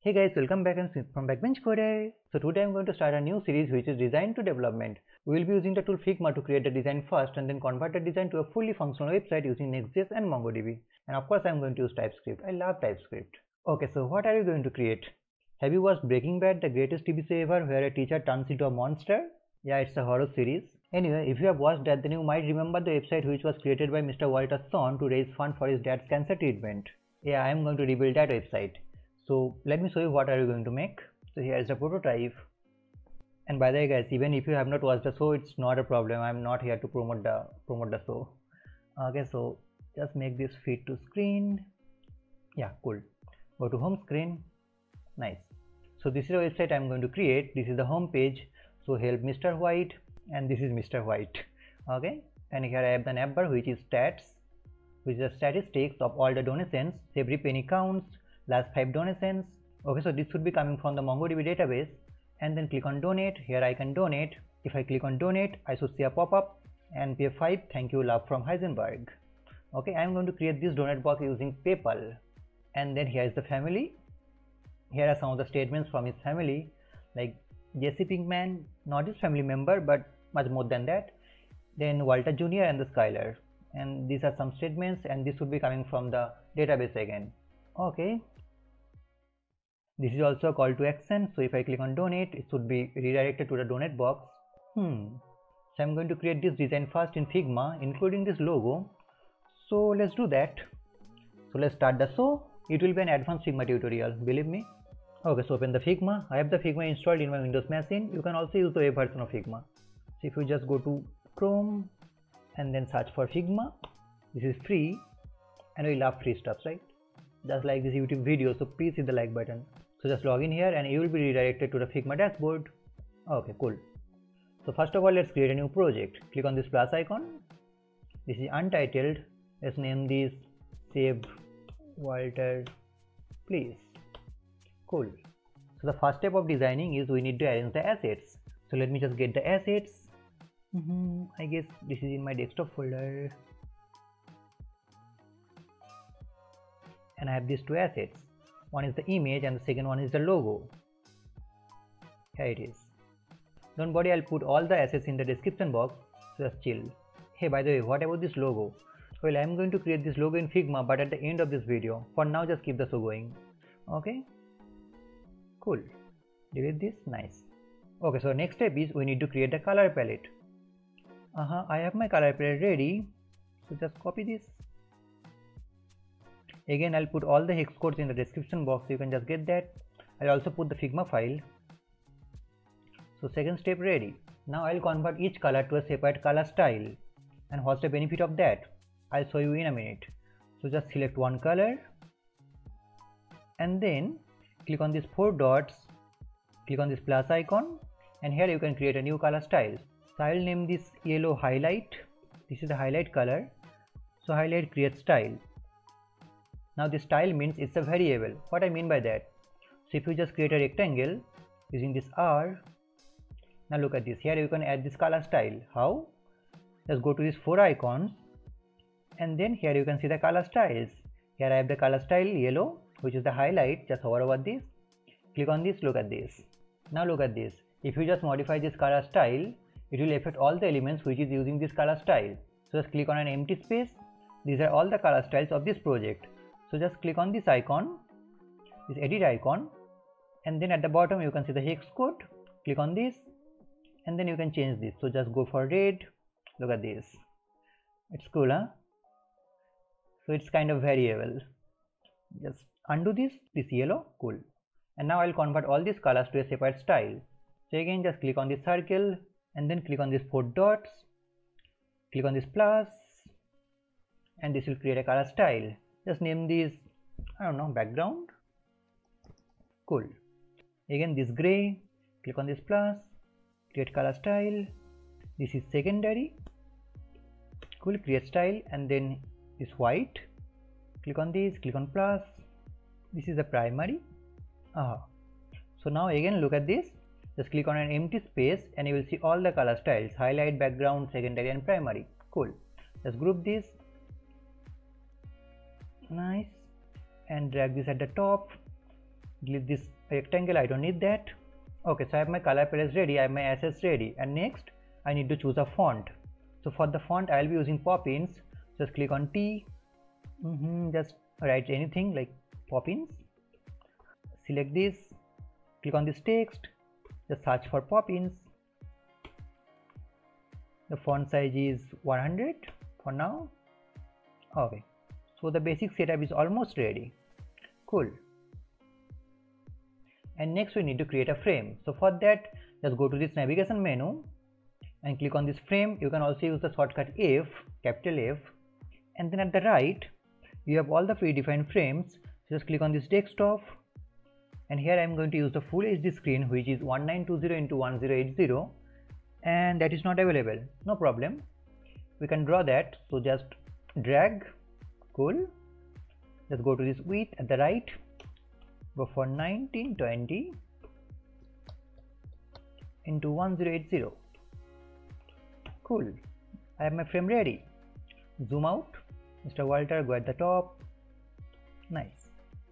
Hey guys, welcome back. I'm Smith from Backbench Coder. So today I'm going to start a new series which is Design to Development. We will be using the tool Figma to create the design first and then convert the design to a fully functional website using Next.js and MongoDB. And of course I'm going to use TypeScript. I love TypeScript. Okay, so what are you going to create? Have you watched Breaking Bad, the greatest TV show ever, where a teacher turns into a monster? Yeah, it's a horror series. Anyway, if you have watched that, then you might remember the website which was created by Mr. Walter Son to raise funds for his dad's cancer treatment. Yeah, I'm going to rebuild that website. So let me show you what are you going to make. So here is the prototype. And by the way guys, even if you have not watched the show, it's not a problem. I'm not here to promote the show. Okay, so just make this fit to screen. Yeah, cool. Go to home screen. Nice. So this is a website I'm going to create. This is the home page. So help Mr. White, and this is Mr. White. Okay, and here I have the navbar which is stats, which is the statistics of all the donations. Every penny counts. Last 5 donations. Okay, so this should be coming from the MongoDB database, and then click on donate. Here I can donate. If I click on donate, I should see a pop-up and pay 5. Thank you, love from Heisenberg. Okay, I am going to create this donate box using PayPal. And then here is the family. Here are some of the statements from his family, like Jesse Pinkman, not his family member, but much more than that. Then Walter Jr. and the Skylar. And these are some statements, and this would be coming from the database again. Okay. This is also a call to action. So if I click on donate, it should be redirected to the donate box. So I'm going to create this design first in Figma, including this logo. So let's do that. So let's start the show. It will be an advanced Figma tutorial, believe me. Okay, so open the Figma. I have the Figma installed in my Windows machine. You can also use the web version of Figma. So if you just go to Chrome and then search for Figma, this is free, and we love free stuff, right? Just like this YouTube video, so please hit the like button. So just log in here and you will be redirected to the Figma dashboard. Okay, cool. So first of all, let's create a new project. Click on this plus icon. This is untitled. Let's name this Save Walter Please. Cool. So the first step of designing is we need to arrange the assets. So let me just get the assets. I guess this is in my desktop folder. And I have these 2 assets. One is the image and the second one is the logo. Here it is. Don't worry, I'll put all the assets in the description box, so just chill. Hey, by the way, what about this logo? Well, I'm going to create this logo in Figma, but at the end of this video. For now, just keep the show going. Okay? Cool. Delete this. Nice. Okay, so next step is we need to create the color palette. I have my color palette ready. So just copy this. Again, I'll put all the hex codes in the description box, so you can just get that. I'll also put the Figma file. So second step ready. Now I'll convert each color to a separate color style. And what's the benefit of that? I'll show you in a minute. So just select one color and then click on these 4 dots, click on this plus icon, and here you can create a new color style. So I'll name this yellow highlight. This is the highlight color. So highlight creates style. Now this style means it's a variable. What I mean by that? So if you just create a rectangle using this R, now look at this. Here you can add this color style. How? Just go to these 4 icons and then here you can see the color styles. Here I have the color style yellow, which is the highlight. Just hover over this, click on this, look at this. Now look at this. If you just modify this color style, it will affect all the elements which is using this color style. So just click on an empty space. These are all the color styles of this project. So just click on this icon, this edit icon, and then at the bottom you can see the hex code. Click on this and then you can change this. So just go for red. Look at this. It's cool, huh? So it's kind of variable. Just undo this yellow. Cool. And now I'll convert all these colors to a separate style. So again, just click on this circle and then click on these 4 dots. Click on this plus and this will create a color style. Just name this, I don't know, background. Cool. Again, this gray. Click on this plus, create color style. This is secondary. Cool, create style, and then this white. Click on this, click on plus. This is the primary. So now again look at this. Just click on an empty space and you will see all the color styles: highlight, background, secondary and primary. Cool. Just group this. Nice. And drag this at the top. delete this rectangle, I don't need that. Okay, so I have my color palette ready, I have my assets ready, and next I need to choose a font. So for the font I will be using Poppins. Just click on T, just write anything like Poppins, select this, click on this text, just search for Poppins. The font size is 100 for now. Okay, so the basic setup is almost ready. Cool. And next we need to create a frame. So for that, just go to this navigation menu and click on this frame. You can also use the shortcut F, capital F, and then at the right you have all the predefined frames. So just click on this desktop, and here I am going to use the full HD screen, which is 1920 × 1080, and that is not available. No problem, we can draw that. So just drag. Cool. Just go to this width at the right, go for 1920 × 1080. Cool. I have my frame ready. Zoom out, Mr. Walter, go at the top. Nice.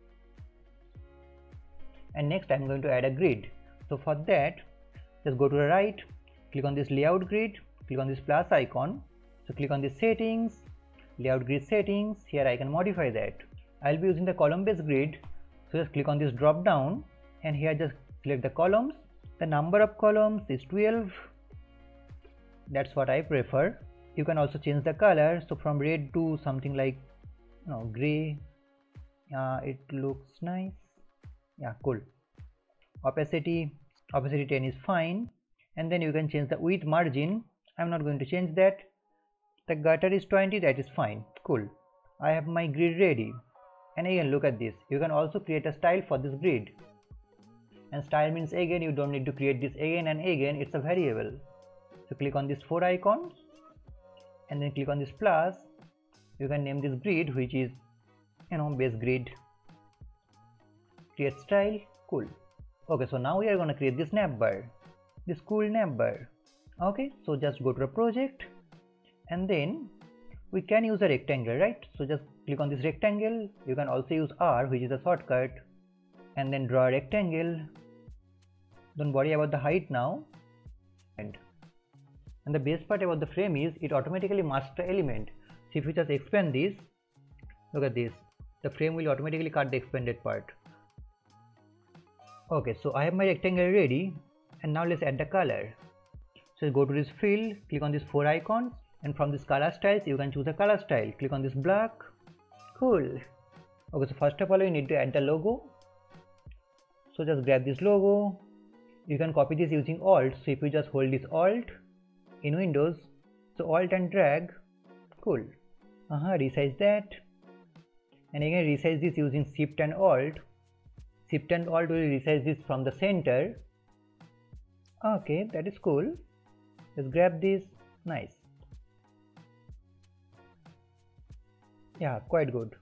And next I'm going to add a grid. So for that, just go to the right, click on this layout grid, click on this plus icon. So click on this settings, layout grid settings. Here I can modify that. I'll be using the column based grid. So just click on this drop down, and here just select the columns. The number of columns is 12. That's what I prefer. You can also change the color, so from red to something like gray. It looks nice. Yeah, cool. Opacity 10 is fine. And then you can change the width margin. I'm not going to change that. The gutter is 20, that is fine. Cool. I have my grid ready. And again, look at this. You can also create a style for this grid. And style means again you don't need to create this again and again, it's a variable. So click on this 4 icons and then click on this plus. You can name this grid, which is base grid. Create style. Cool. Okay, so now we are going to create this navbar, this cool navbar. Okay, so just go to the project, and then we can use a rectangle, right? So just click on this rectangle. You can also use R, which is a shortcut, and then draw a rectangle. Don't worry about the height now. And the best part about the frame is it automatically masks the element. So if you just expand this, look at this, the frame will automatically cut the expanded part. Okay, so I have my rectangle ready, and now let's add the color. So go to this fill, click on these 4 icons, and from this color styles you can choose a color style. Click on this black. Cool. Okay, so first of all you need to add the logo. So just grab this logo. You can copy this using Alt. So if you just hold this Alt in Windows, so Alt and drag. Cool. Resize that, and again resize this using Shift and Alt. Shift and Alt will resize this from the center. Okay, that is cool. Let's grab this. Nice. Yeah, quite good.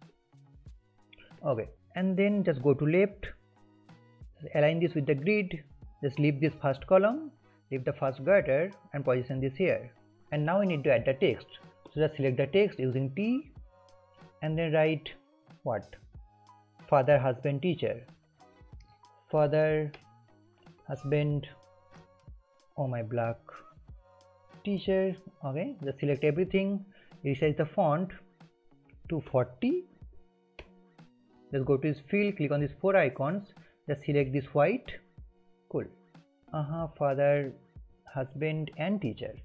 Okay, and then just go to left, align this with the grid. Just leave this first column, leave the first gutter, and position this here. And now we need to add the text. So just select the text using T, and then write what? Father, husband, teacher. Father, husband, oh my black, teacher. Okay, just select everything, resize the font to 40. Just go to this field, click on these 4 icons, just select this white. Cool. Father, husband, and teacher.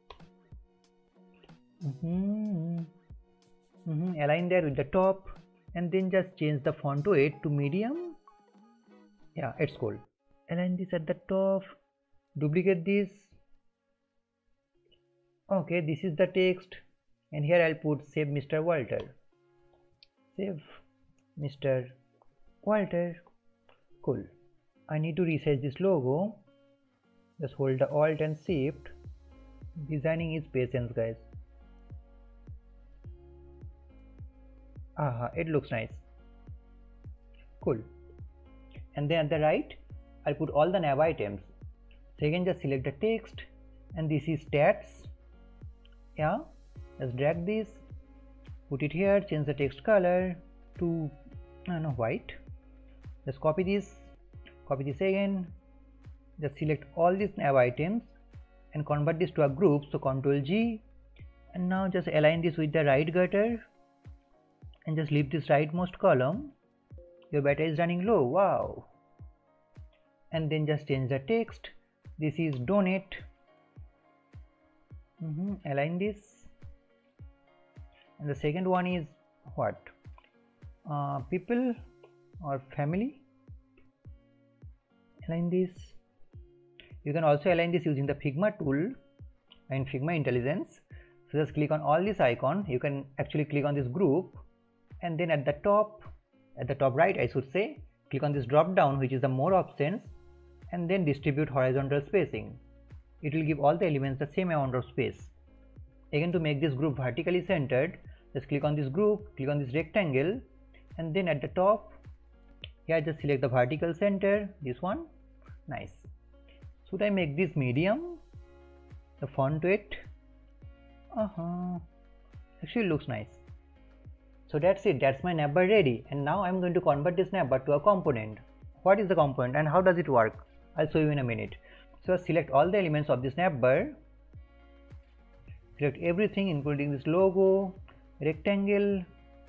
Align there with the top, and then just change the font weight to medium. Yeah, it's cool. Align this at the top, duplicate this. Okay, this is the text, and here I'll put save Mr. Walter. Save Mr. Walter. Cool. I need to resize this logo. Just hold the Alt and Shift. Designing is patience, guys. It looks nice. Cool. And then at the right, I'll put all the nav items. So again, just select the text, and this is stats. Yeah, just drag this, put it here, change the text color to white. Just copy this again, just select all these nav items and convert this to a group, so Ctrl G, and now just align this with the right gutter and just leave this rightmost column. Your battery is running low, wow. And then just change the text, this is donate. Align this, and the second one is what, people or family. Align this. You can also align this using the Figma tool and Figma Intelligence. So just click on all this icon. You can actually click on this group, and then at the top right I should say, click on this drop down which is the more options, and then distribute horizontal spacing. It will give all the elements the same amount of space. Again, to make this group vertically centered, just click on this group, click on this rectangle, and then at the top here just select the vertical center, this one. Nice. Should I make this medium, the font weight? Actually looks nice. So that's it, that's my navbar ready, and now I'm going to convert this navbar to a component. What is the component and how does it work? I'll show you in a minute. So select all the elements of this navbar, select everything including this logo, rectangle,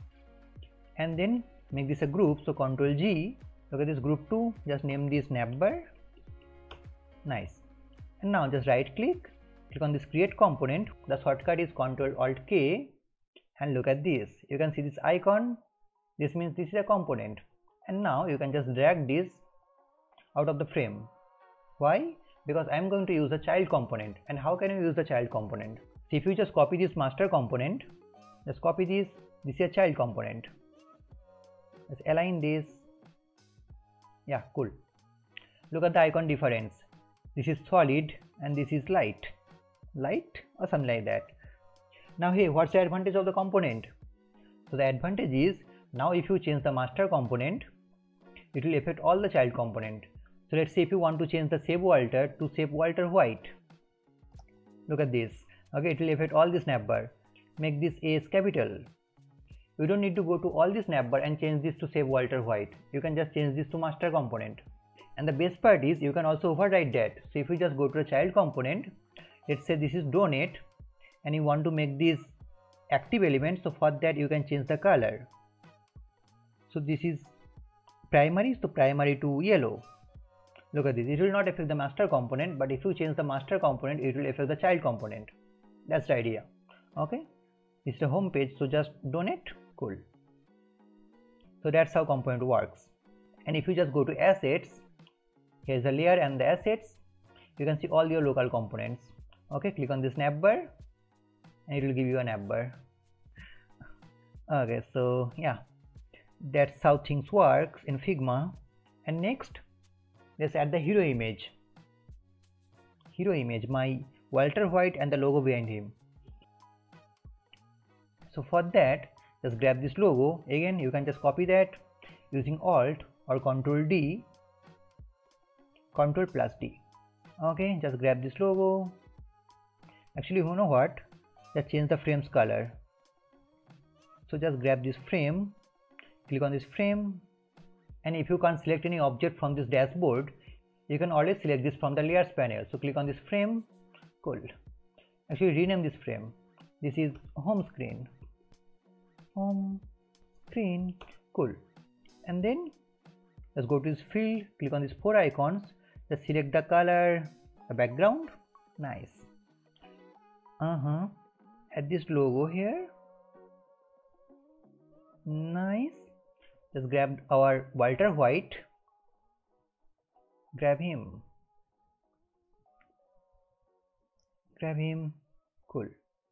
and then make this a group, so Ctrl G. Look at this group 2, just name this navbar. Nice. And now just right click, click on this create component, the shortcut is Ctrl Alt K, and look at this, you can see this icon, this means this is a component. And now you can just drag this out of the frame. Why? Because I am going to use the child component. And how can you use the child component? So if you just copy this master component, just copy this is a child component. Let's align this. Yeah, cool. Look at the icon difference. This is solid and this is light or something like that. Now hey, what's the advantage of the component? So the advantage is, now if you change the master component, it will affect all the child component. So let's say if you want to change the shape Walter to shape Walter White, look at this. Okay, it will affect all this navbar. Make this S capital. You don't need to go to all this navbar and change this to shape Walter White. You can just change this to master component. And the best part is you can also override that. So if you just go to a child component, let's say this is donate, and you want to make this active element, so for that you can change the color. So this is primary, so primary to yellow. Look at this, it will not affect the master component, but if you change the master component, it will affect the child component. That's the idea. Okay, it's the home page, so just donate. Cool. So that's how component works. And if you just go to assets, here's the layer and the assets, you can see all your local components. Okay, click on this navbar and it will give you a navbar. Okay, so yeah, that's how things works in Figma. And next, let's add the hero image. My Walter White and the logo behind him. So for that, just grab this logo. Again, you can just copy that using Alt or Ctrl D, Ctrl plus D. Okay, just grab this logo. Actually, you know what? Just change the frame's color. So just grab this frame, click on this frame, and if you can't select any object from this dashboard, you can always select this from the layers panel. So click on this frame. Cool. Actually, rename this frame. This is home screen. Cool. And then let's go to this field, click on these 4 icons, just select the color, the background. Nice. Add this logo here. Nice. Just grab our Walter White, grab him, cool.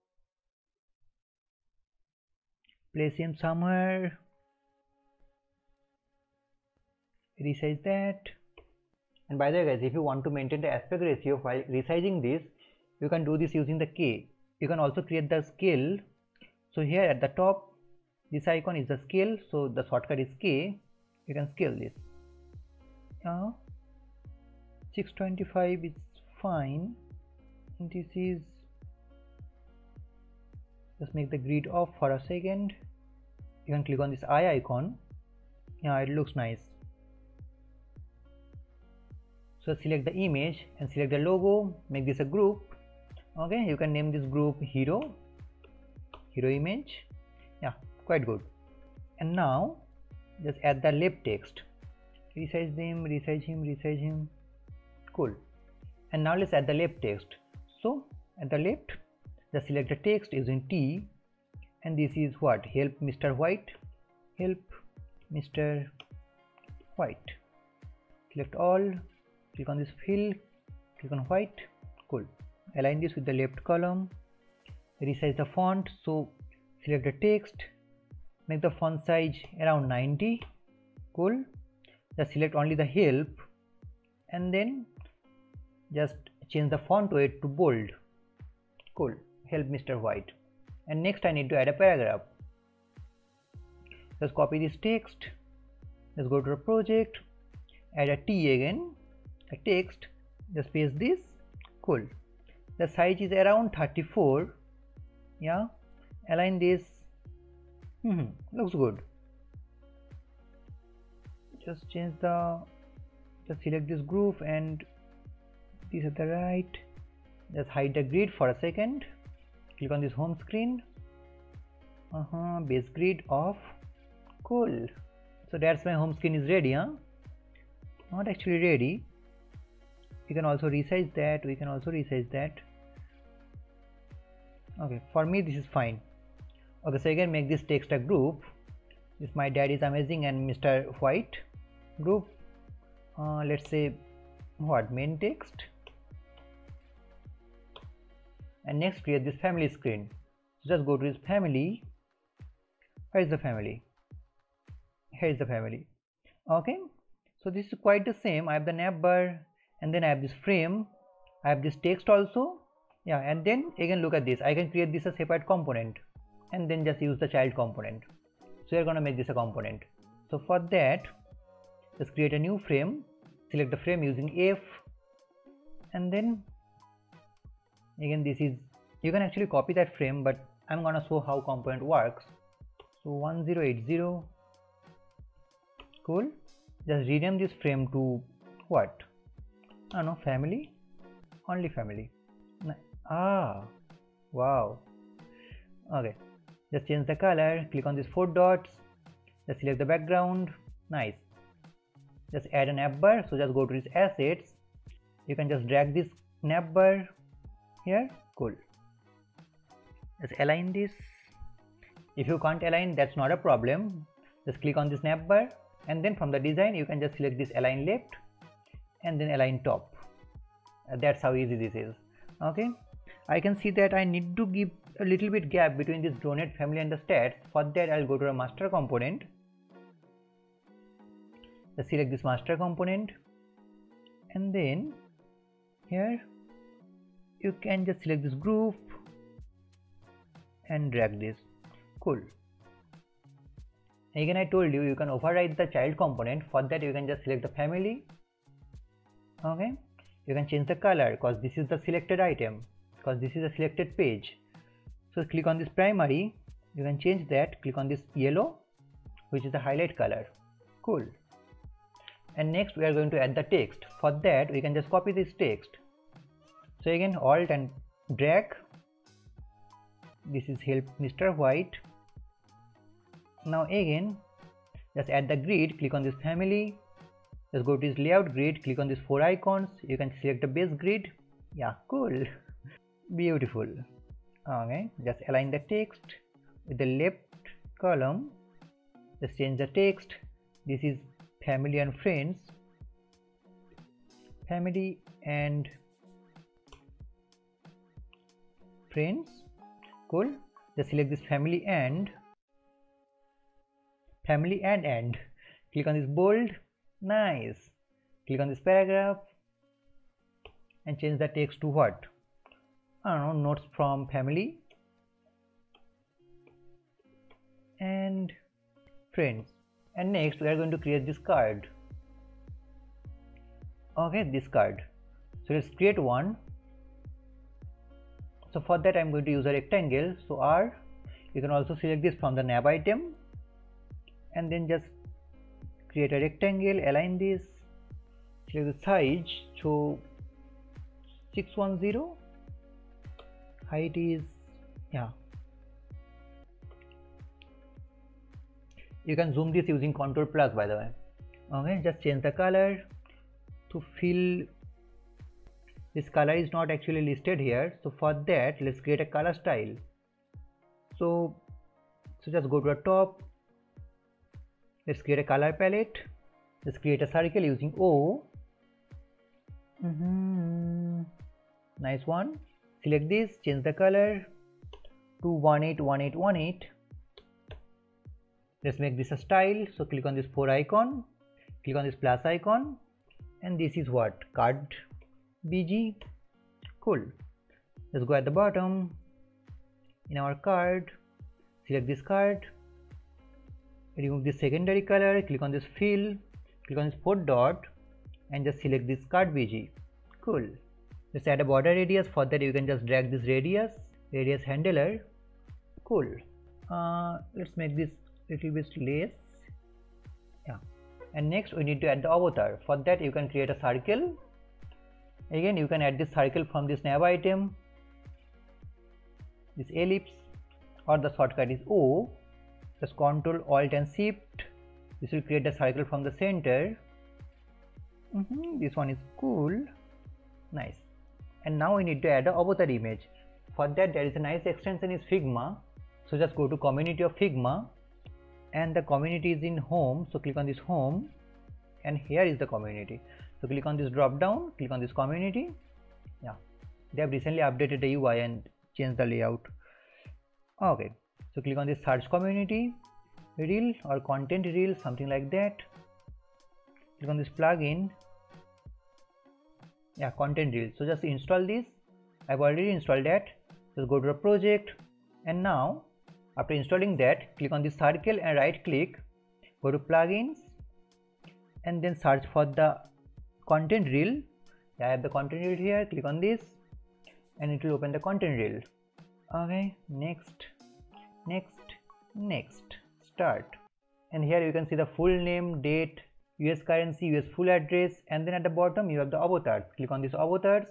Place him somewhere, resize that. And by the way guys, if you want to maintain the aspect ratio while resizing this, you can do this using the K. You can also create the scale. So here at the top, this icon is the scale, so the shortcut is K. You can scale this. 625 is fine. This is, just make the grid off for a second. You can click on this eye icon. Yeah, it looks nice. So select the image and select the logo, make this a group. Okay, you can name this group hero image. Yeah, quite good. And now just add the left text, resize him. Cool. And now let's add the left text. So at the left, just select the text using T, and this is what? Help Mr. White. Help Mr. White. Select all, click on this fill, click on white. Cool. Align this with the left column, resize the font. So select the text, make the font size around 90. Cool. Just select only the help, and then just change the font weight to bold. Cool. Help Mr. White. And next I need to add a paragraph. Just copy this text. Let's go to the project, add a T again, a text, just paste this. Cool. The size is around 34. Yeah, align this. Looks good. Just select this group and this at the right. Just hide the grid for a second. Click on this home screen. Base grid off. Cool. So that's my home screen is ready. Not actually ready. We can also resize that. Okay, for me this is fine. Okay, so again make this text a group. This my dad is amazing and Mr. White group. Let's say what? Main text. And next create this family screen. So just go to this family. Where is the family? Here is the family. Okay, so this is quite the same. I have the navbar, and then I have this frame, I have this text also. Yeah, and then again look at this, I can create this a separate component and then just use the child component. So we are going to make this a component. So for that, just create a new frame, select the frame using F, and then again this is, you can actually copy that frame, but I'm gonna show how component works. So 1080. Cool. Just rename this frame to what? I don't know, family, only family. Wow. Okay, just change the color, click on these 4 dots, just select the background. Nice. Just add a navbar. So just go to these assets, you can just drag this navbar here. Cool. Just align this. If you can't align, that's not a problem. Just click on this navbar, and then from the design you can just select this align left and then align top. That's how easy this is. Okay, I can see that I need to give a little bit gap between this donate family and the stats. For that I'll go to a master component, just select this master component, and then here you can just select this group and drag this. Cool. Again, I told you can override the child component. For that you can just select the family. Okay, you can change the color because this is the selected item, because this is a selected page. So click on this primary, you can change that, click on this yellow, which is the highlight color. Cool. And next we are going to add the text. For that we can just copy this text. So again alt and drag. This is help Mr. White. Now again just add the grid, click on this family, just go to this layout grid, click on these 4 icons, you can select the base grid. Yeah, cool. Beautiful. Okay, just align the text with the left column, just change the text. This is family and friends, family and friends. Cool. Just select this family and click on this bold. Nice. Click on this paragraph and change the text to what? I don't know, notes from family and friends. And next we are going to create this card. Okay, this card. So let's create one. So for that I'm going to use a rectangle. So R, you can also select this from the nav item and then just create a rectangle, align this, select the size, so 610, height is, yeah, you can zoom this using Ctrl plus, by the way. Okay, just change the color to fill. This color is not actually listed here, so for that let's create a color style. So just go to the top, let's create a color palette. Let's create a circle using O. Nice one. Select this, change the color to 181818. Let's make this a style. So click on this 4 icon, click on this plus icon, and this is what? Card BG. Cool. Let's go at the bottom in our card, select this card, remove this secondary color, click on this fill, click on this 4 dot, and just select this card BG. Cool. Let's add a border radius. For that you can just drag this radius handler. Cool. Let's make this little bit less. Yeah. And next we need to add the avatar. For that you can create a circle. Again you can add this circle from this nav item, this ellipse, or the shortcut is O. Just Ctrl Alt and Shift. This will create a circle from the center. This one is cool. Nice. And now we need to add an avatar image. For that there is a nice extension is Figma. So just go to community of Figma, and the community is in home. So click on this home, and here is the community. So click on this drop down, click on this community. Yeah, they have recently updated the UI and changed the layout. Okay, so click on this search community reel or content reel, something like that. Click on this plugin. Yeah, content reel. So just install this. I've already installed that. Just go to the project, and now after installing that, click on this circle and right click, go to plugins, and then search for the content reel. I have the content reel here. Click on this and it will open the content reel. Okay, next, start. And here you can see the full name, date, US currency, US full address, and then at the bottom you have the avatars. Click on this avatars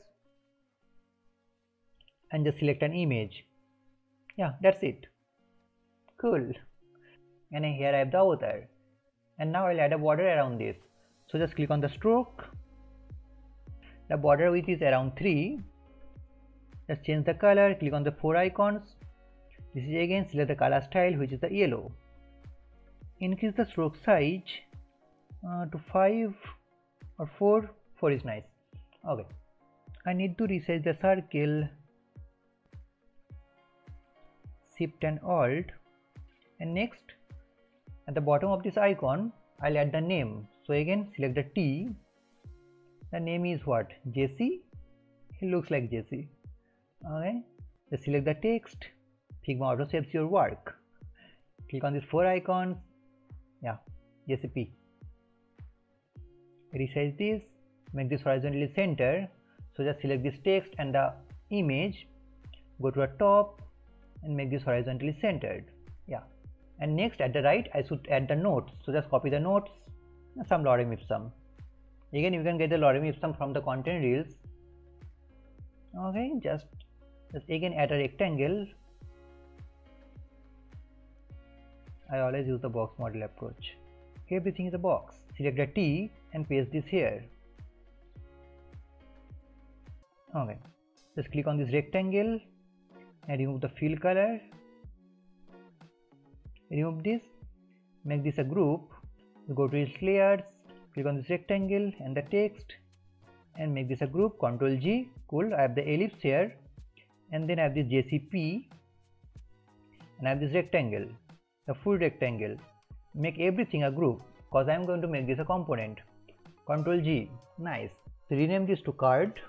and just select an image. Yeah, that's it. Cool. And here I have the avatar, and now I'll add a border around this. So just click on the stroke. The border width is around 3. Just change the color, click on the 4 icons. This is again, select the color style, which is the yellow. Increase the stroke size to 5 or 4. 4 is nice. Okay, I need to resize the circle. Shift and Alt, and next at the bottom of this icon I'll add the name. So again select the T. The name is what? Jesse. It looks like Jesse. Okay, just select the text. Figma auto saves your work. Click on these 4 icons. Yeah, JCP. Resize this, make this horizontally center. So just select this text and the image, go to the top and make this horizontally centered. Yeah, and next at the right I should add the notes. So just copy the notes, some lorem ipsum. Again you can get the lorem ipsum from the content reels. Okay, just again add a rectangle. I always use the box model approach. Everything is a box. Select the T and paste this here. Okay, just click on this rectangle and remove the fill color. Remove this, make this a group. Go to its layers, click on this rectangle and the text and make this a group. Ctrl G. Cool. I have the ellipse here, and then I have this JCP and I have this rectangle, the full rectangle. Make everything a group because I am going to make this a component. Ctrl G. Nice. So rename this to card.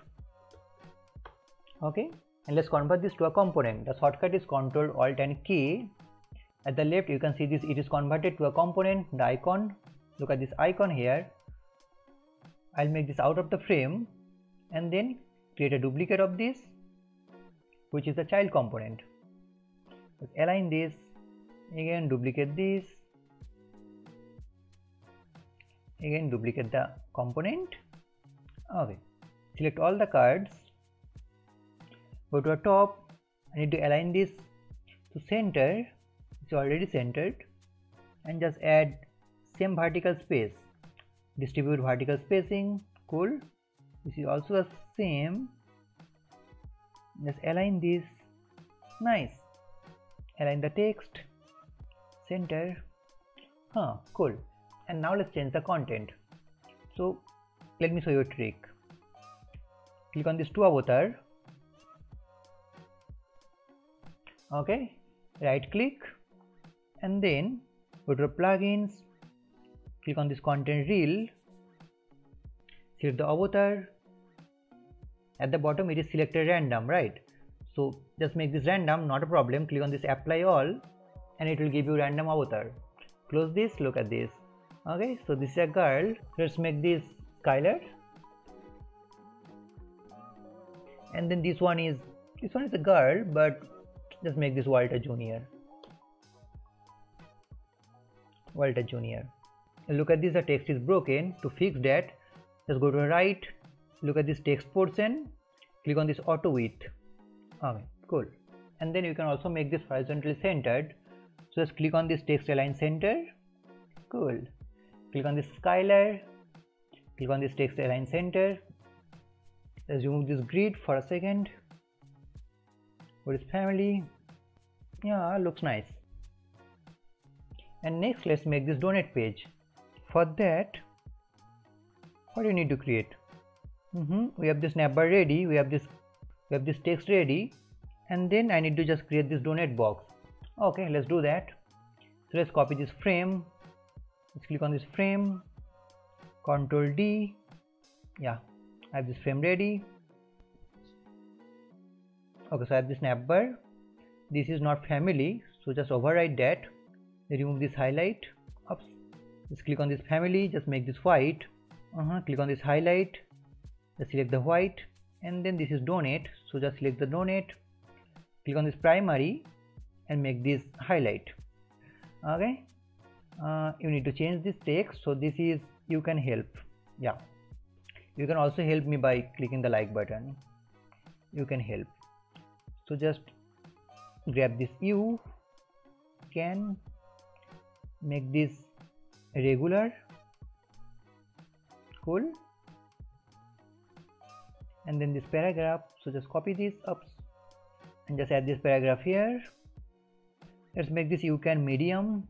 Okay, and let's convert this to a component. The shortcut is Ctrl Alt and K. At the left you can see this, it is converted to a component. The icon, look at this icon here. I'll make this out of the frame and then create a duplicate of this, which is the child component. Let's align this, again duplicate this, again duplicate the component, Okay, select all the cards, go to the top. I need to align this to center. It's already centered, and just add same vertical space, distribute vertical spacing. Cool. This is also the same. Just align this. Nice. Align the text, center. Cool. And now let's change the content. So let me show you a trick. Click on this two avatar. Okay, right click and then go to plugins, click on this content reel, select the avatar. At the bottom it is selected random, right? So just make this random, not a problem. Click on this apply all and it will give you random avatar. Close this, look at this. Okay, so this is a girl. Let's make this Skylar, and then this one is a girl, but just make this Walter Jr. Walter Jr. And look at this, the text is broken. To fix that, just go to the right, look at this text portion, click on this auto width. Okay, cool. And then you can also make this horizontally centered. So just click on this text align center. Cool. Click on this Skylar, click on this text align center. Let's remove this grid for a second. What is family? Yeah, looks nice. And next let's make this donate page. For that, what do you need to create? We have this navbar ready, we have this text ready, and then I need to just create this donate box. Okay, let's do that. So let's copy this frame. Let's click on this frame, Ctrl D. Yeah, I have this frame ready. Okay, so I have this navbar. This is not family, so just override that. Remove this highlight. Oops. Just click on this family, just make this white. Click on this highlight, just select the white, and then this is donate, so just select the donate. Click on this primary and make this highlight. Okay, you need to change this text, so this is you can help. Yeah, you can also help me by clicking the like button. You can help. So just grab this U, can make this regular. Cool. And then this paragraph, so just copy this up and just add this paragraph here. Let's make this you can medium.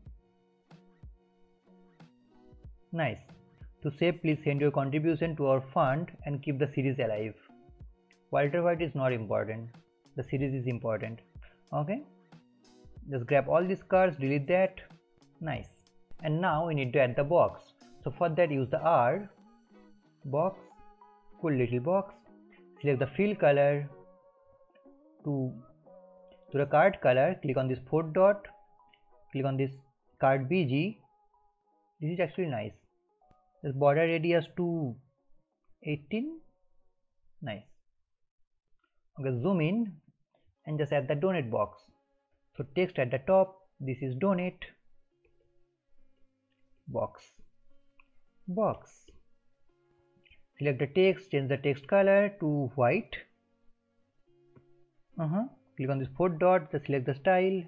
Nice. To save, please send your contribution to our fund and keep the series alive. Walter White is not important, the series is important. Okay, just grab all these cards, delete that. Nice. And now we need to add the box. So for that, use the R, box, cool little box. Select the fill color to the card color. Click on this 4 dot, click on this card BG. This is actually nice. This border radius to 18. Nice. Okay, zoom in and just add the donate box. So text at the top, this is donate box. Select the text, change the text color to white. Click on this 4 dot, just select the style.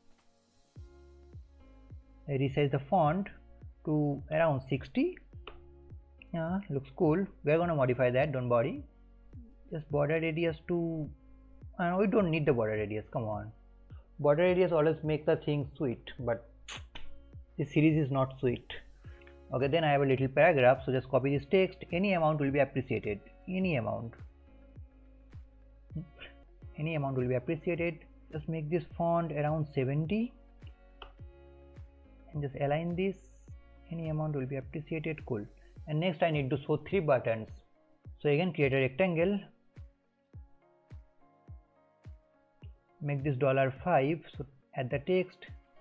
I resize the font to around 60. Yeah, looks cool. We're gonna modify that, don't worry. Just border radius to, we don't need the border radius, come on. Border radius always makes the thing sweet, but this series is not sweet. Okay, then I have a little paragraph, so just copy this text. Any amount will be appreciated. Any amount will be appreciated. Just make this font around 70 and just align this. Any amount will be appreciated. Cool. And next I need to show 3 buttons. So again, create a rectangle, make this $5. So add the text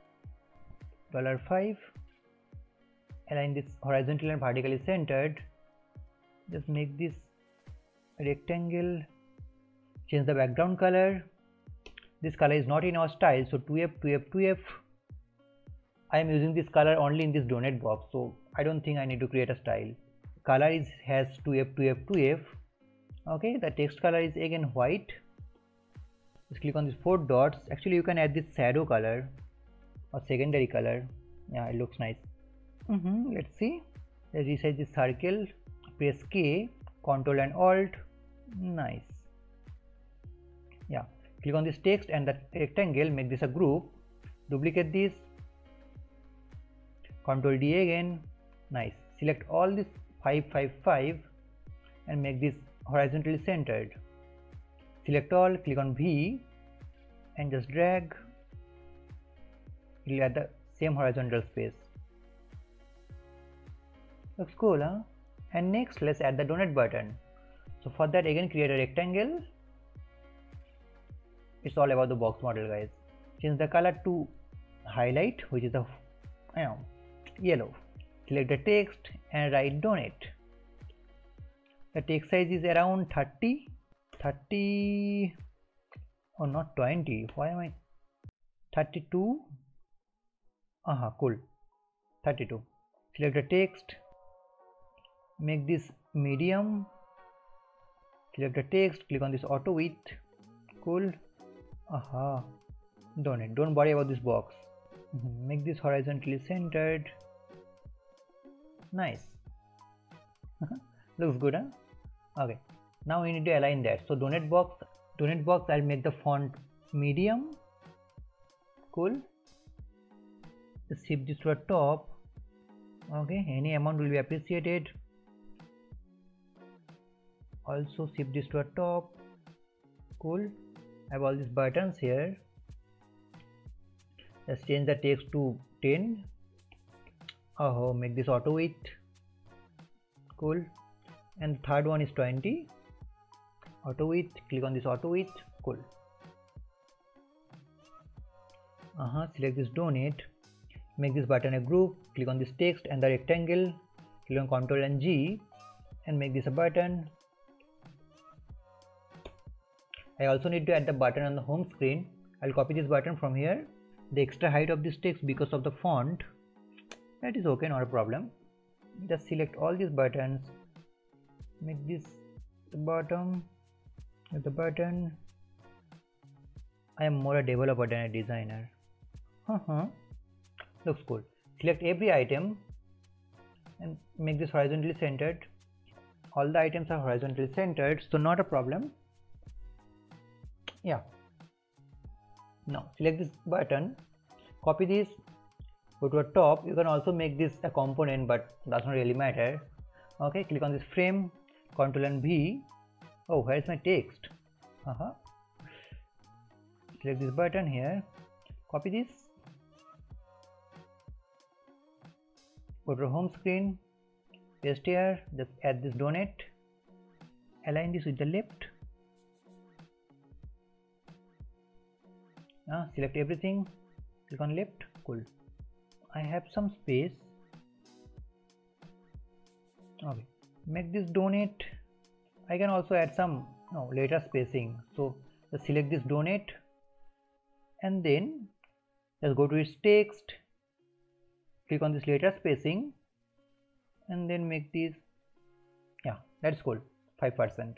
$5, align this horizontal and vertically centered. Just make this rectangle, change the background color. This color is not in our style, so 2F. I am using this color only in this donate box, so I don't think I need to create a style. color has 2f 2f 2f. Okay, the text color is again white. Just click on these 4 dots. Actually you can add this shadow color or secondary color. Yeah, it looks nice. Let's see. Let's resize this circle. Press K, Ctrl and Alt. Nice. Yeah, click on this text and the rectangle, make this a group. Duplicate this, Ctrl D again. Nice. Select all this 5 5 5 and make this horizontally centered. Select all, click on V and just drag. It will add the same horizontal space. Looks cool, huh? And next let's add the donate button. So for that again create a rectangle. It's all about the box model, guys. Change the color to highlight, which is the yellow. Select the text and write donate. The text size is around 30 or not 20. Why am I 32? Cool. 32. Select the text, make this medium. Select the text, click on this auto width. Cool. Donate. Don't worry about this box. Make this horizontally centered. Nice. Looks good, huh? Okay, now we need to align that. So donate box I'll make the font medium. Cool. Just shift this to the top. Okay, any amount will be appreciated. Also shift this to the top. Cool. I have all these buttons here. Let's change the text to 10. Make this auto width. Cool. And the third one is 20. Auto width. Click on this auto width. Cool. Select this donate. Make this button a group. Click on this text and the rectangle. Click on Ctrl and G and make this a button. I also need to add the button on the home screen. I'll copy this button from here. The extra height of this text because of the font, that is okay, not a problem. Just select all these buttons, make this the bottom with the button. I am more a developer than a designer. Looks cool. Select every item and make this horizontally centered. All the items are horizontally centered, so not a problem. Yeah. Now select this button, copy this, go to the top. You can also make this a component, but does not really matter. Okay, click on this frame, Ctrl and V. Where is my text? Select this button here, copy this, go to home screen, paste here, just add this donate, align this with the left. Select everything, click on left. Cool. I have some space. Okay, make this donate. I can also add some later spacing. So just select this donate and then just go to its text, click on this later spacing and then make this, that's cool, 5%.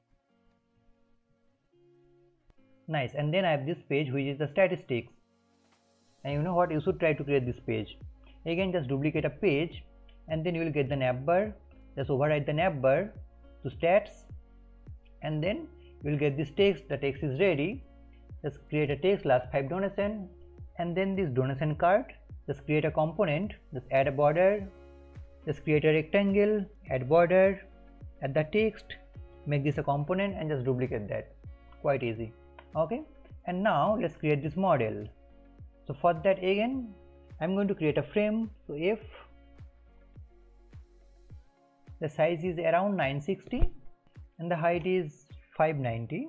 Nice. And then I have this page which is the statistics, and you know what, you should try to create this page. Again just duplicate a page and then you will get the navbar. Just override the navbar to stats and then you will get this text. The text is ready. Just create a text, last 5 donation, and then this donation card. Just create a component, just add a border, just create a rectangle, add border, add the text, make this a component and just duplicate that. Quite easy. Okay, and now let's create this model. So for that again I'm going to create a frame. So if the size is around 960 and the height is 590,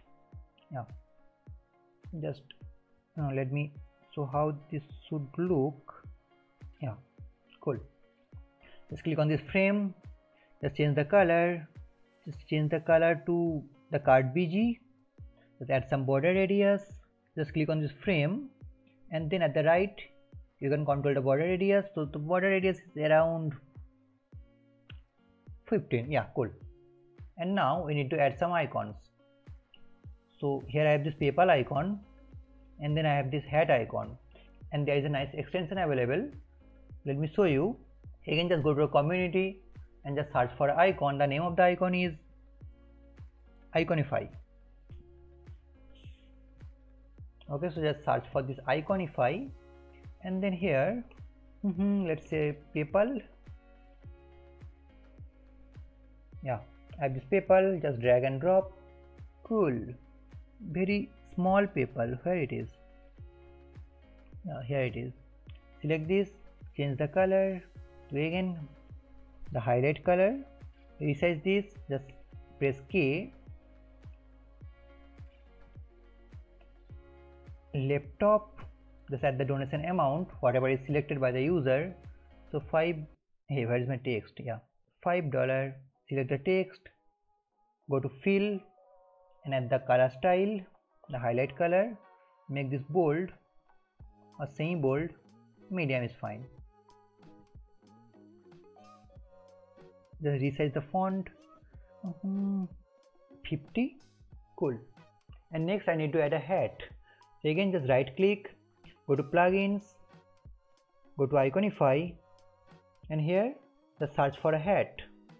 just let me show how this should look. Cool. Just click on this frame, just change the color, to the card BG. Just add some border radius. Just click on this frame and then at the right you can control the border radius. So the border radius is around 15. Yeah, cool. And now we need to add some icons. So here I have this PayPal icon, and then I have this hat icon, and there is a nice extension available. Let me show you. Again, just go to a community and just search for icon. The name of the icon is Iconify. Okay, so just search for this Iconify, and then here let's say PayPal. Yeah, I have this PayPal. Just drag and drop. Cool. Very small PayPal. Where it is? Yeah, here it is. Select this, change the color to again the highlight color, resize this, just press K, laptop, just add the donation amount whatever is selected by the user. So 5, hey, where is my text? Yeah, $5. Select the text, go to fill and add the color style, the highlight color, make this bold or semi bold, medium is fine. Just resize the font, 50, cool. And next I need to add a hat. So again, just right click, go to plugins, go to Iconify, and here just search for a hat.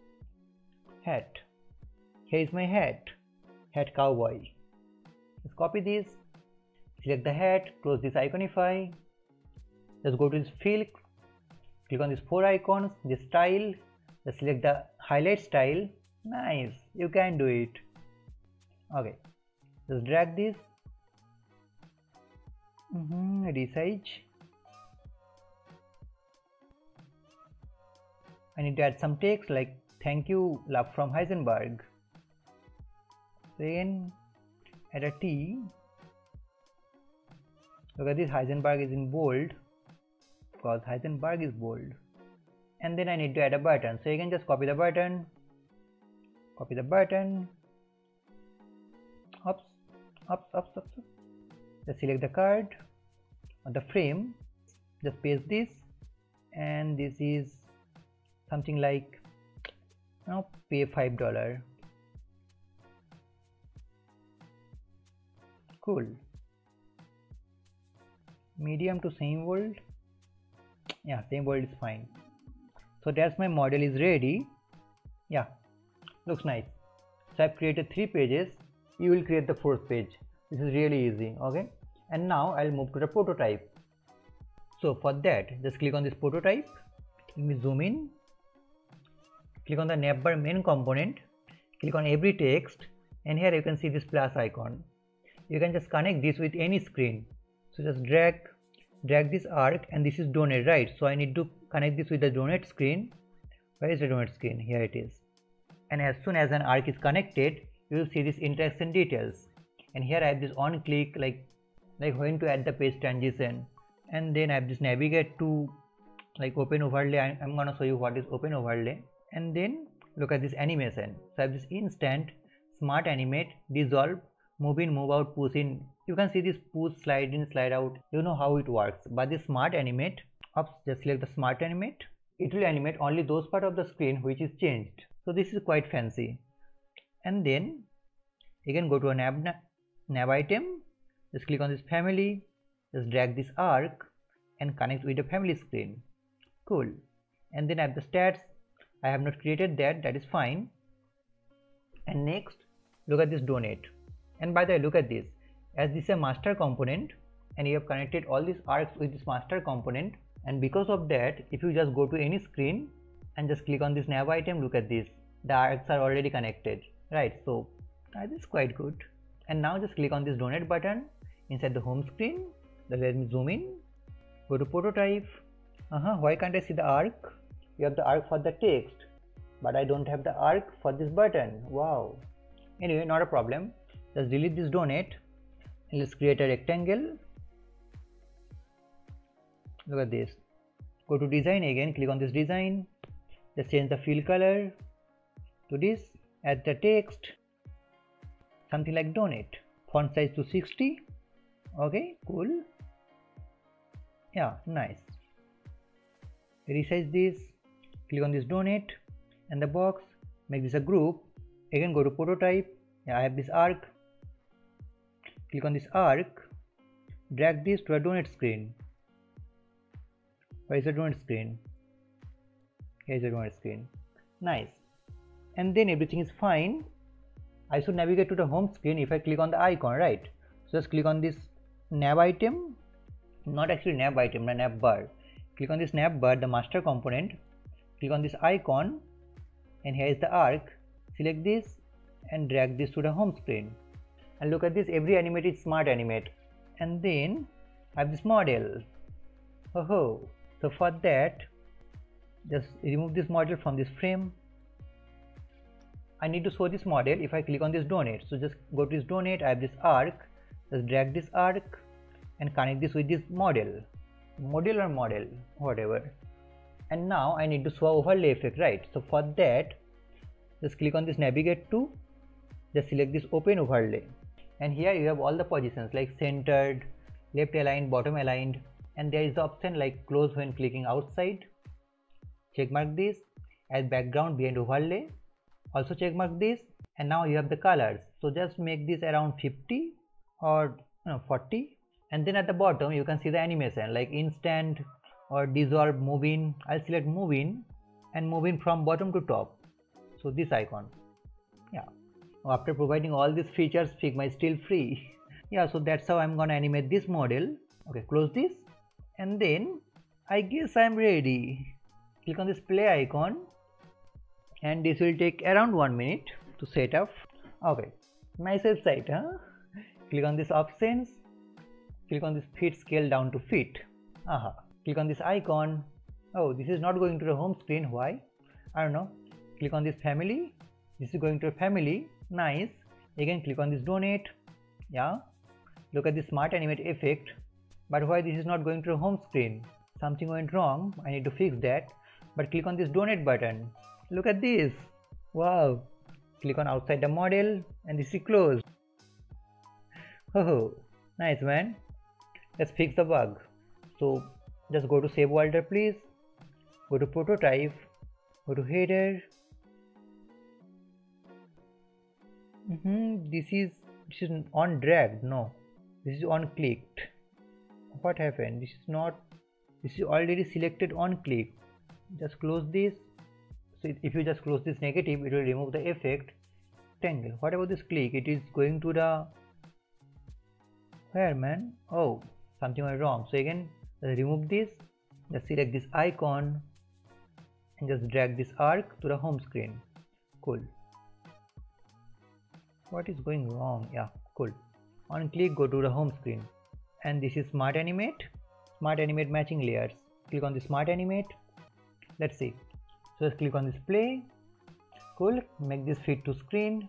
Here is my hat cowboy. Just copy this, select the hat, close this Iconify, just go to this fill, click on these 4 icons, this style, just select the highlight style. Nice, you can do it. Okay, just drag this, resize. I need to add some text like thank you, love from Heisenberg. Then add a T. Look at this, Heisenberg is in bold because Heisenberg is bold. And then I need to add a button. So again, just copy the button, ups. Just select the card or the frame, just paste this, and this is something like pay $5. Cool. Medium to same bold. Yeah, same bold is fine. So that's my model is ready. Yeah, looks nice. So I've created 3 pages. You will create the 4th page. This is really easy. Okay, and now I'll move to the prototype. So for that, just click on this prototype. Let me zoom in. Click on the navbar main component, click on every text, and here you can see this plus icon. You can just connect this with any screen. So just drag this arc, and this is donate, right? So I need to connect this with the donate screen. Where is the donate screen? Here it is. And as soon as an arc is connected, you will see this interaction details. And here I have this on click, like when to add the page transition, and then I have this navigate to like open overlay. I'm gonna show you what is open overlay. And then look at this animation. So I have this instant, smart animate, dissolve, move in, move out, push in. You can see this push, slide in, slide out. You know how it works. But this smart animate, just select the smart animate. It will animate only those part of the screen which is changed. So this is quite fancy. And then again go to a nav item. Just click on this family. Just drag this arc and connect with the family screen. Cool. And then I have the stats. I have not created that is fine. And next, look at this donate. And by the way, look at this, as this is a master component and you have connected all these arcs with this master component, and because of that, if you just go to any screen and just click on this nav item, look at this, the arcs are already connected, right? So this is quite good. And now just click on this donate button inside the home screen. Let me zoom in, go to prototype. Why can't I see the arc? You have the arc for the text, but I don't have the arc for this button. Wow. Anyway, not a problem. Just delete this donate and let's create a rectangle. Look at this. Go to design again, click on this design. Just change the fill color to this. Add the text, something like donate. Font size to 60. Okay, cool. Yeah, nice. Resize this. Click on this donate and the box, make this a group. Again go to prototype. Yeah, I have this arc. Click on this arc, drag this to a donate screen. Where is the donate screen? Here is the donate screen. Nice. And then everything is fine. I should navigate to the home screen if I click on the icon, right? So just click on this nav item, not actually nav item, but nav bar. Click on this nav bar, the master component, click on this icon, and here is the arc. Select this and drag this to the home screen. And look at this, every animate is smart animate. And then I have this model. Oh, so for that, just remove this model from this frame. I need to show this model if I click on this donate. So just go to this donate, I have this arc, just drag this arc and connect this with this model or model, whatever. And now I need to show overlay effect, right? So for that, just click on this navigate to, just select this open overlay. And here you have all the positions like centered, left aligned, bottom aligned, and there is the option like close when clicking outside. Checkmark this, add background behind overlay. Also checkmark this, and now you have the colors. So just make this around 50 or 40, and then at the bottom you can see the animation like instant or dissolve, move in. I'll select move in and move in from bottom to top. So this icon. Yeah. After providing all these features, Figma is still free. Yeah, so that's how I'm gonna animate this model. Okay, close this, and then I guess I'm ready. Click on this play icon, and this will take around 1 minute to set up. Okay, nice website, huh? Click on this options, click on this fit scale down to fit. Click on this icon. Oh, this is not going to the home screen. Why? I don't know. Click on this family. This is going to a family. Nice. Again click on this donate. Yeah, look at this smart animate effect. But why this is not going to the home screen? Something went wrong. I need to fix that. But click on this donate button. Look at this. Wow. Click on outside the model and this is closed. Oh, nice, man. Let's fix the bug. So just go to save folder, please. Go to prototype. Go to header. This is on dragged. No, this is on clicked. What happened? This is already selected on click. Just close this. So if you just close this negative, it will remove the effect. Rectangle. What about this click? It is going to the where, man? Oh, something went wrong. So again, remove this. Just select this icon and just drag this arc to the home screen. Cool. What is going wrong? Yeah, cool. On click, go to the home screen, and this is smart animate matching layers. Click on the smart animate. Let's see. So just click on this play. Cool. Make this fit to screen.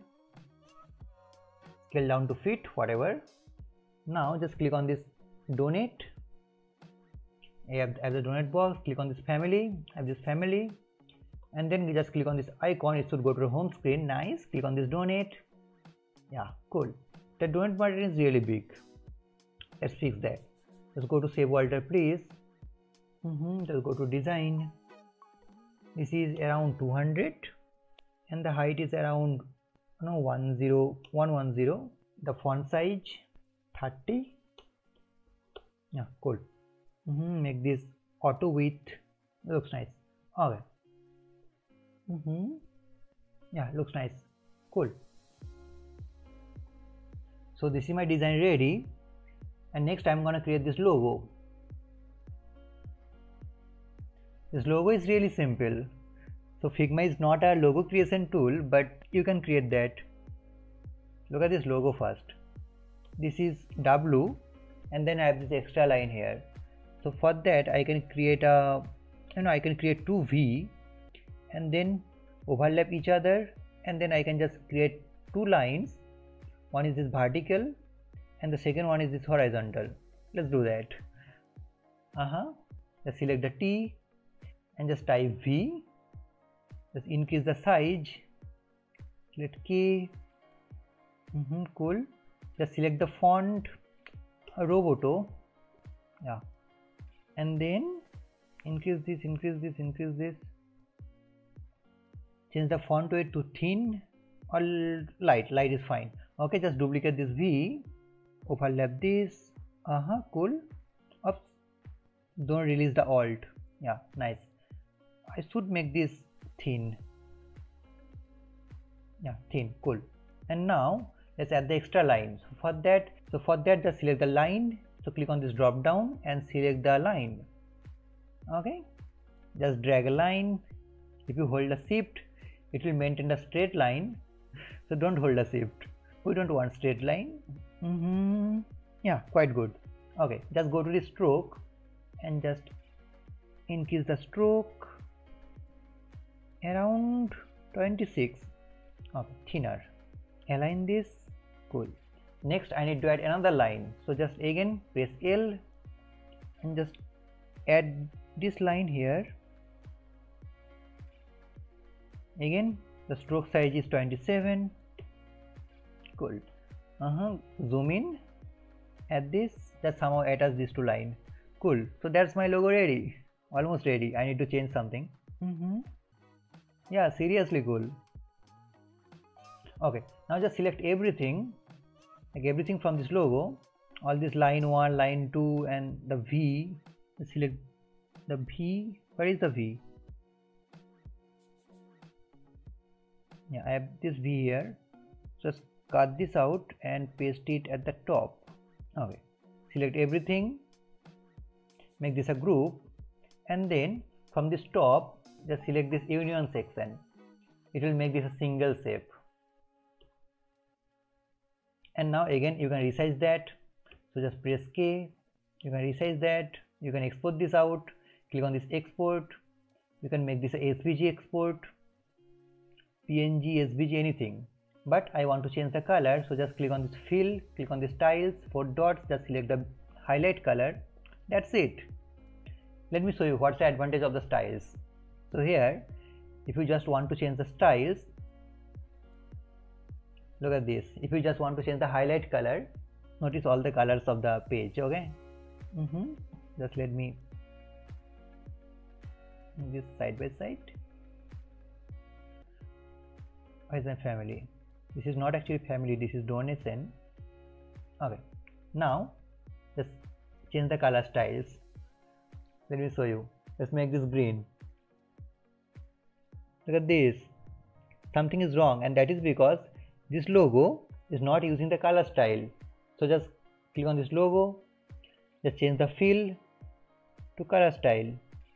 Scale down to fit, whatever. Now just click on this donate. I have the donate box. Click on this family. I have this family, and then we just click on this icon. It should go to the home screen. Nice. Click on this donate. Yeah, cool. The donate button is really big. Let's fix that. Let's go to save folder, please. Let's go to design. This is around 200, and the height is around 110. The font size 30. Yeah, cool. Make this auto width. Looks nice. Okay. Yeah, looks nice. Cool. So this is my design ready, and next I'm gonna create this logo. This logo is really simple. So Figma is not a logo creation tool, but you can create that. Look at this logo first. This is W, and then I have this extra line here. So for that I can create I can create two V, and then overlap each other, and then I can just create two lines. One is this vertical and the second one is this horizontal. Let's do that. Just select the T and just type V. Just increase the size. Select K. Cool. Just select the font Roboto. Yeah. And then increase this. change the font weight to thin or light. Light is fine. Okay, just duplicate this V, overlap this. Cool. Oops, don't release the alt. Yeah, nice. I should make this thin. Yeah, thin. Cool. And now let's add the extra line. For that just select the line. So click on this drop down and select the line. Okay, just drag a line. If you hold the shift, it will maintain a straight line, so don't hold the shift. We don't want straight line. Yeah, quite good. Okay, just go to the stroke and just increase the stroke around 26. Okay, thinner. Align this. Cool. Next I need to add another line, so just again press L and just add this line here. Again the stroke size is 27. Cool. Zoom in, add this, that somehow attach these two lines. Cool. So that's my logo ready, almost ready. I need to change something. Yeah, seriously cool. Okay, now just select everything, like everything from this logo, all this line 1, line 2 and the V. Select the V. Where is the V? Yeah, I have this V here. Just cut this out and paste it at the top. Okay, select everything, make this a group, and then from this top just select this union section. It will make this a single shape. And now again you can resize that, so just press K. You can resize that. You can export this out, click on this export. You can make this a SVG export, PNG, SVG, anything, but I want to change the color, so just click on this fill, click on the styles, 4 dots, just select the highlight color. That's it. Let me show you what's the advantage of the styles. So here, if you just want to change the styles, look at this. If you just want to change the highlight color, notice all the colors of the page. Okay, just let me move this side by side. Where's my family? This is not actually family, this is donation. Okay, now just change the color styles. Let me show you. Let's make this green. Look at this. Something is wrong, and that is because this logo is not using the color style. So just click on this logo, just change the fill to color style.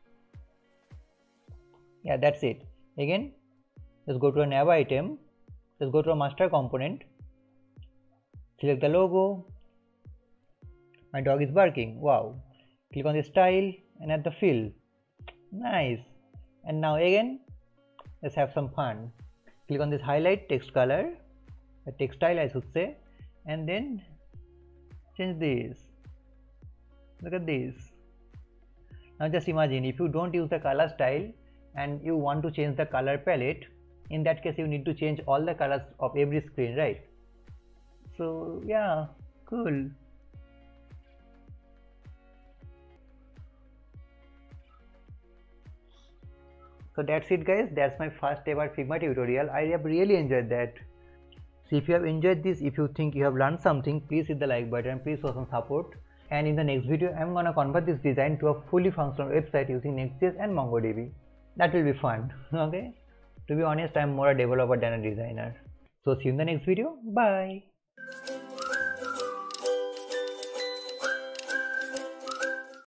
Yeah, that's it. Again, just go to a nav item, just go to a master component, select the logo. My dog is barking. Wow. Click on the style and add the fill. Nice. And now again, let's have some fun. Click on this highlight text color, the text style I should say, and then change this. Look at this. Now just imagine if you don't use the color style and you want to change the color palette, in that case you need to change all the colors of every screen, right? So yeah, cool. So that's it guys, that's my first ever Figma tutorial. I have really enjoyed that. So if you have enjoyed this, if you think you have learned something, please hit the like button, please show some support. And in the next video, I'm gonna convert this design to a fully functional website using Next.js and MongoDB. That will be fun, okay? To be honest, I'm more a developer than a designer. So see you in the next video, bye!